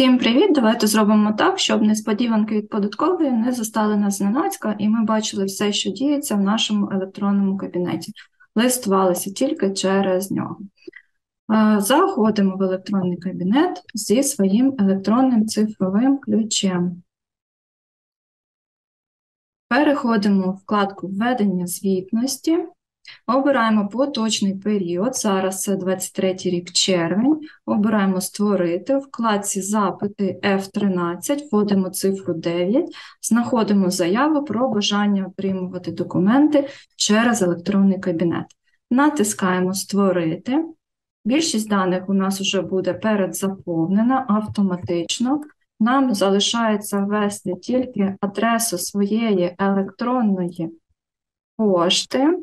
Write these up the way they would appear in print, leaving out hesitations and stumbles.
Всім привіт! Давайте зробимо так, щоб несподіванки від податкової не застали нас зненацька, і ми бачили все, що діється в нашому електронному кабінеті. Лист валиться тільки через нього. Заходимо в електронний кабінет зі своїм електронним цифровим ключем. Переходимо в вкладку «Введення звітності». Обираємо поточний період, зараз це 23 рік червень, обираємо «Створити», в вкладці «Запити» F13, вводимо цифру 9, знаходимо заяву про бажання отримувати документи через електронний кабінет. Натискаємо «Створити». Більшість даних у нас вже буде передзаповнена автоматично. Нам залишається ввести тільки адресу своєї електронної пошти.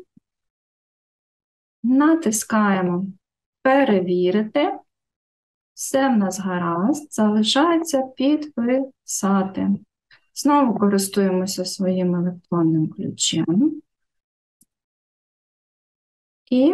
Натискаємо «Перевірити». Все в нас гаразд. Залишається «Підписати». Знову користуємося своїм електронним ключем. І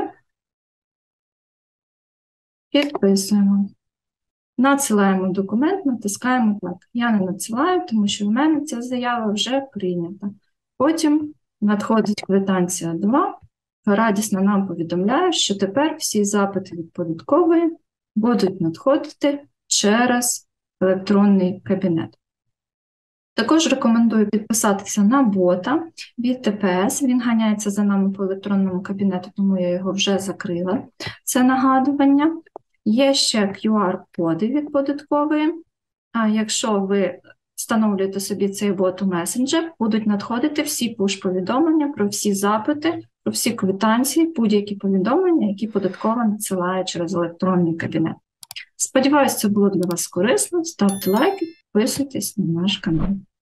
підписуємо. Надсилаємо документ, натискаємо «Так». Я не надсилаю, тому що в мене ця заява вже прийнята. Потім надходить квитанція 2. Радісно нам повідомляє, що тепер всі запити від податкової будуть надходити через електронний кабінет. Також рекомендую підписатися на бота від ТПС. Він ганяється за нами по електронному кабінету, тому я його вже закрила. Це нагадування. Є ще QR-коди від податкової. А якщо ви встановлюєте собі цей бот у месенджер, будуть надходити всі пуш-повідомлення про всі запити, про всі квитанції, будь-які повідомлення, які податкова надсилає через електронний кабінет. Сподіваюсь, це було для вас корисно. Ставте лайки, підписуйтесь на наш канал.